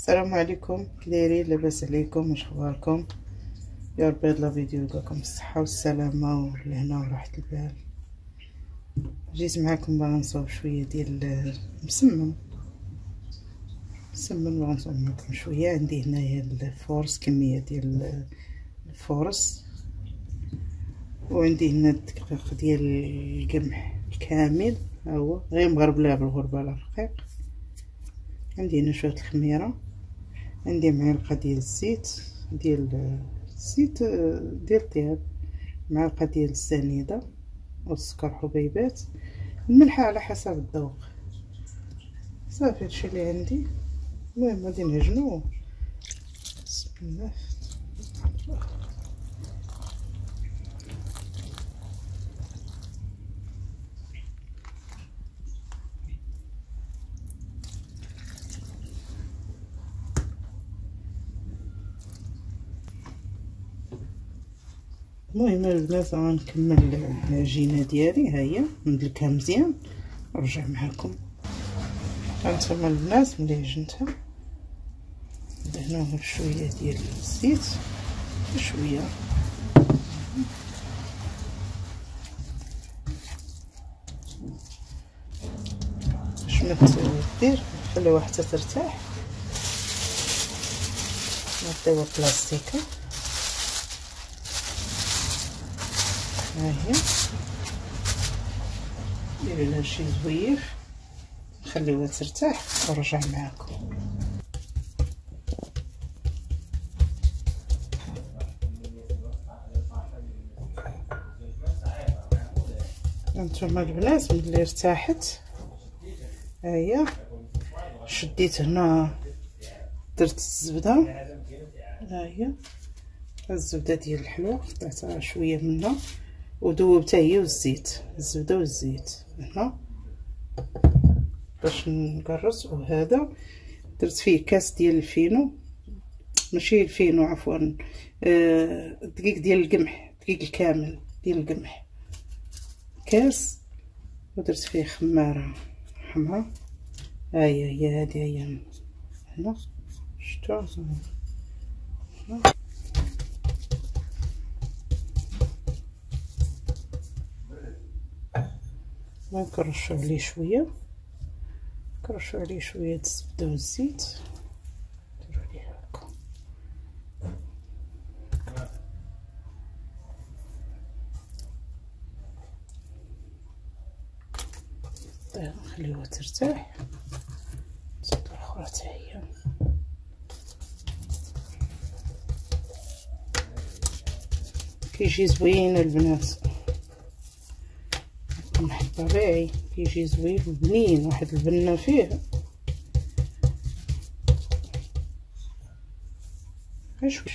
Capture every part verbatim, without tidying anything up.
السلام عليكم، كي دايرين؟ لاباس عليكم؟ واش اخباركم؟ يا ربي هاد لا فيديو يلقاكم بالصحه والسلامه والهنا وراحه البال. جيت معكم باغا نصاوب شويه ديال مسمن مسمن باغا نصاوب معكم شويه. عندي هنايا الفورس، كميه ديال الفورس، وعندي هنا الدقيق ديال القمح الكامل، ها هو غير مغربله بالغربه الرقيق. عندي هنا شويه الخميره، عندي معلقه ديال الزيت ديال الزيت ديال الطياب، معلقه ديال السنيده والسكر حبيبات، الملح على حسب الذوق. صافي هادشي اللي عندي. المهم غادي نعجنو. بسم الله. المهم البنات غنكمل العجينه ديالي، ها هي ندلكها مزيان نرجع معكم. هانتوما البنات ملي عجنتها دهنوها بشويه ديال الزيت، بشويه باش ما تدير، نخليوها حتى ترتاح. نعطيوها بلاستيكه، ها هي نديرو لها شي زويف، نخليوها ترتاح ونرجع معاكم. هانتوما البنات ملي ارتاحت، ها هي شديت هنا درت الزبده، ها هي الزبده ديال الحلوى قطعتها شويه منها وذوبتها هي والزيت، الزبده والزيت هنا باش نقرص. وهذا درت فيه كاس ديال الفينو، ماشي الفينو عفوا، آه دقيق ديال القمح، دقيق الكامل ديال القمح كاس، ودرت فيه خماره حمراء. ها هي هي هذه هي هنا، شفتوا؟ نكرشوا عليه شويه، نكرشوا عليه شويه الزبده والزيت، نديروا عليه هكا. طيب نخليوها ترتاح. نزيد الاخرى حتى هي. كيجي زوين البنات، القمح الطبيعي كيجي زوين وبنين، واحد البنه فيه غير شويه.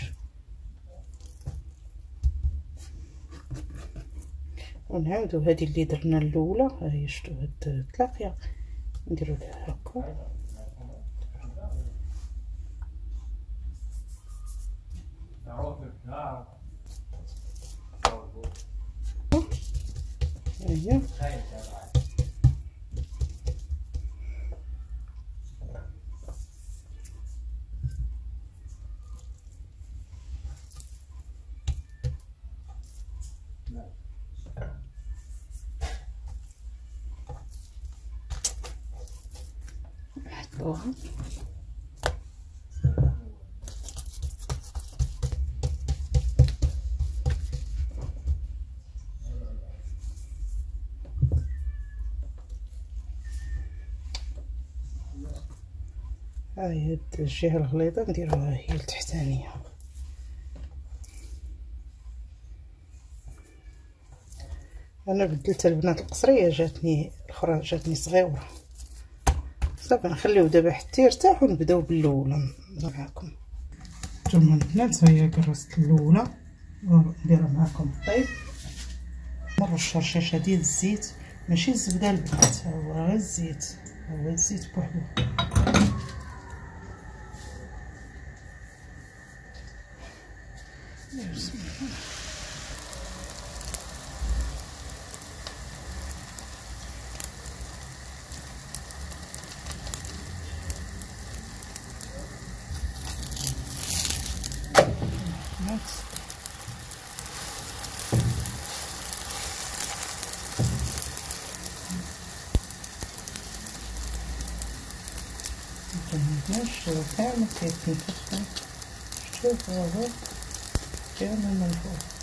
ونعاودو هذه اللي درنا الاولى، ها هي شفتوا هاد التلاقيه، نديرو لها هكا. هي نحطوها. ها هي الجهه الغليظه نديروها هي التحتانيه. انا بدلت البنات القصريه، جاتني الاخرى جاتني صغيره. صافي نخليو دابا حتى يرتاح ونبداو بالاولى معاكم. نتوما البنات ها هي كرست الاولى، نديرها معاكم الطيب. نرش رشاشه ديال الزيت، ماشي الزبده البنات، ها هو غير الزيت، ها هو الزيت بوحدو. بسم الله. شوف كامل كيتنفخ، شوف هو كامل من فوق.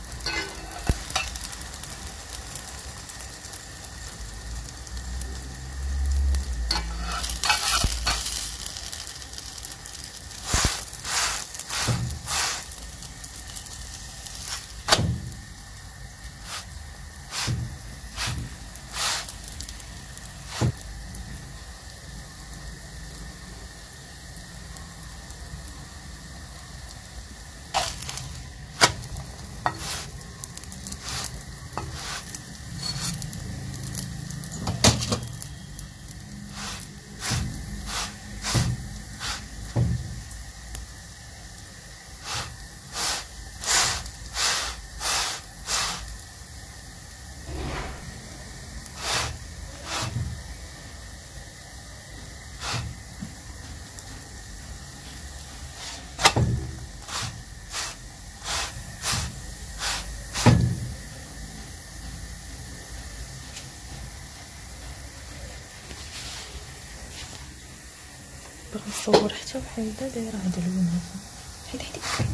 باغي نصور حتى وحيده دايره هاد اللون هذا. حيد حيد حيد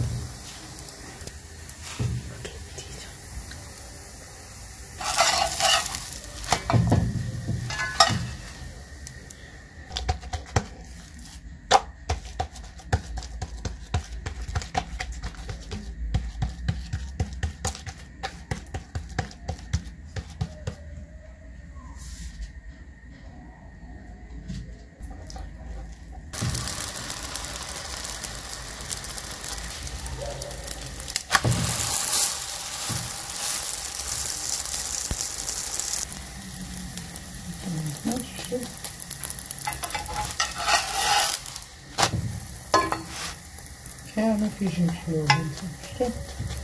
اوكي بديت. كامل كيجي محلول شتو.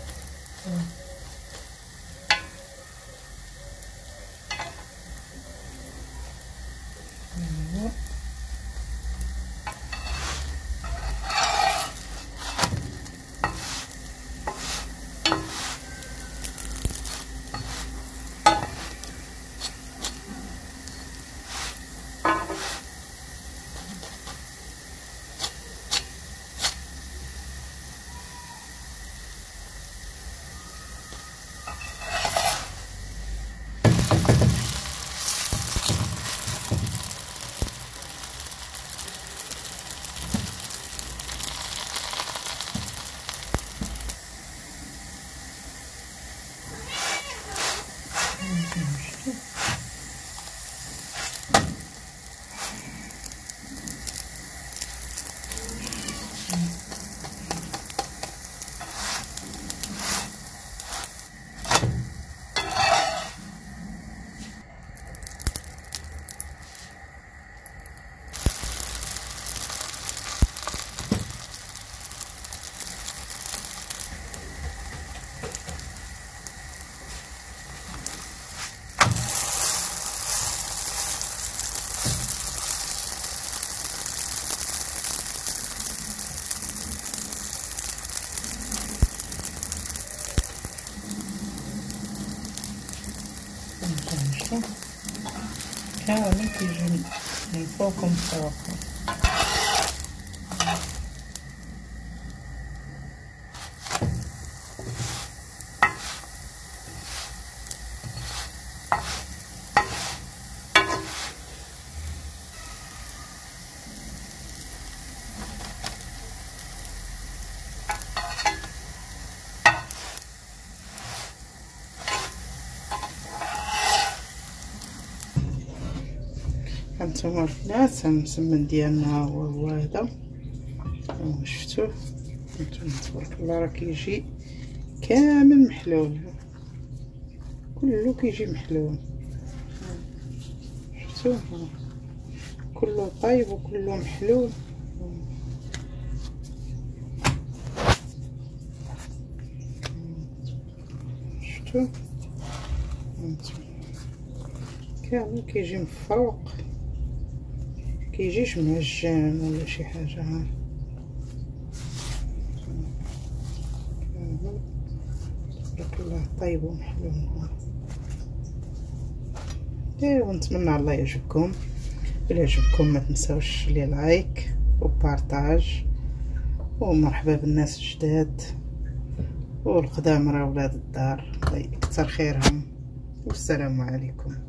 كامل كيجي من فوق ومن فوق. هانتوما البنات المسمن ديالنا هو هو هذا، شفتوه هانتوما تبارك الله راه كيجي كامل محلول، كله كيجي محلول شفتوه كله طايب وكله محلول. شفتوه كامل كيجي مفروق، كيجيش معجن ولا شي حاجه. ها تبارك الله طيب ومحلول. ايوا نتمنى الله يعجبكم، الا عجبكم ما تنساوش لي لايك وبارطاج، ومرحبا بالناس الجداد والقدام راه ولاد الدار، الله يكثر خيرهم، والسلام عليكم.